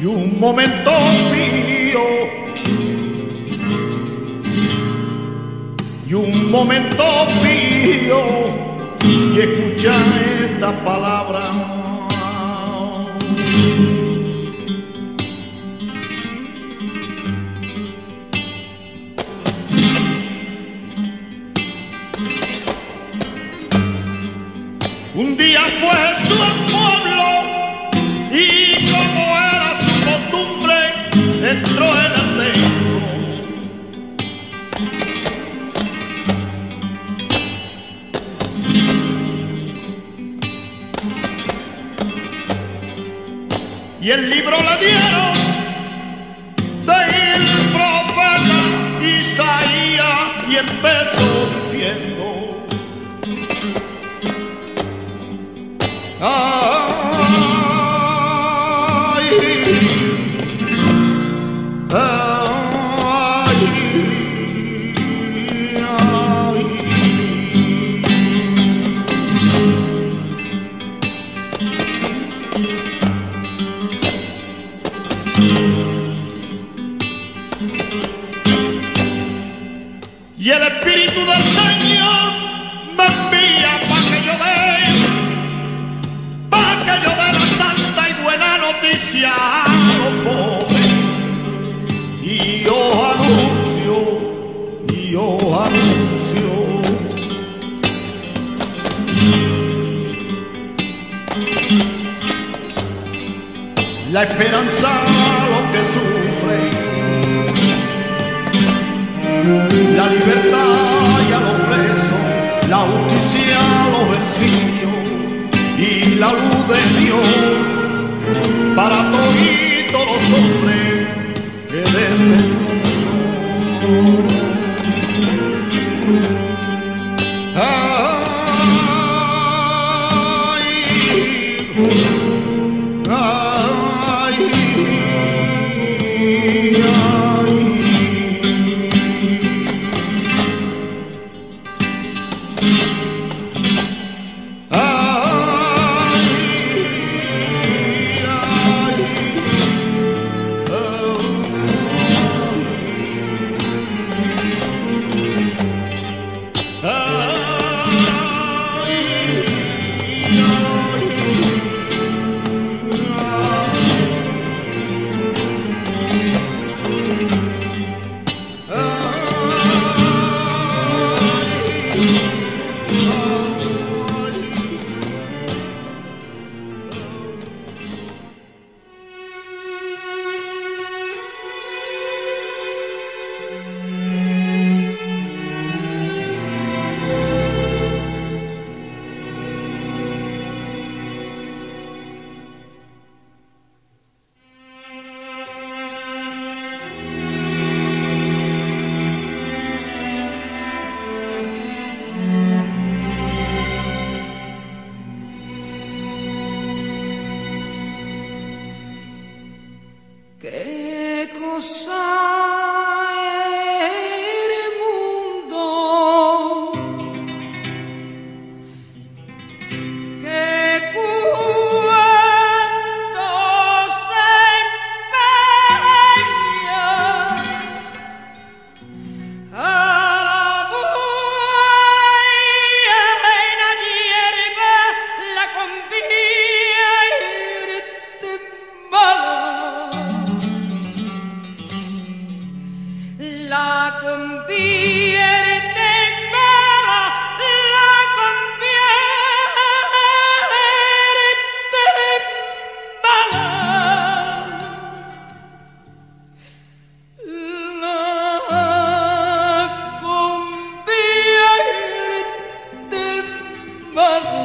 un momento mío, y un momento mío, y escucha esta palabra. Un día fue su pueblo y como era su costumbre, entró en el templo. Y el libro le dieron del profeta Isaías y empezó diciendo: y el Espíritu del Señor me envía para que yo dé la santa y buena noticia a los pobres. Y yo anuncio, la esperanza a los que sufren, la libertad y a los presos, la justicia a los vencidos y la luz de Dios para todos los hombres que desde el mundo. ¿Qué cosa el mundo que cuando se empeña a la buena hierba la convierte en mala? La convierte en mala, la convierte en mala, la convierte en mala.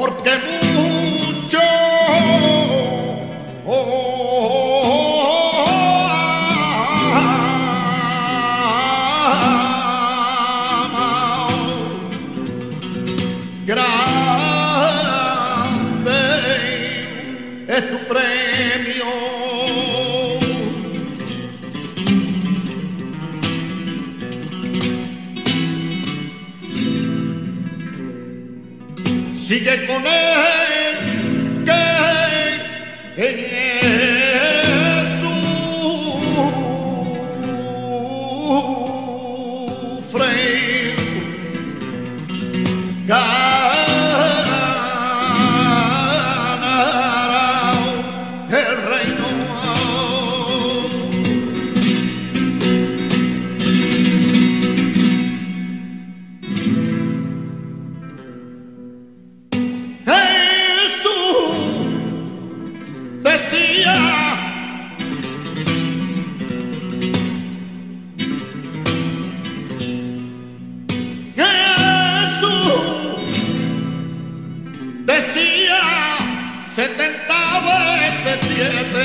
porque mucho grande es tu premio. Sigue con él, que sufre, ganará el reino. Decía 70 veces 7,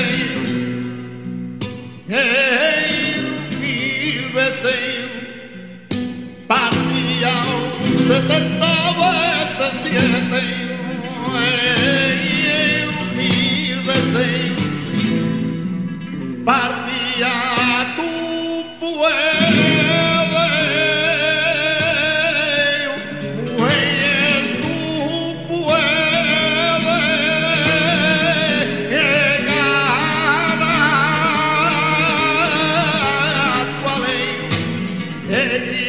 1000 veces partía, 70 veces 7, 1000 veces partía tu pueblo. Hey,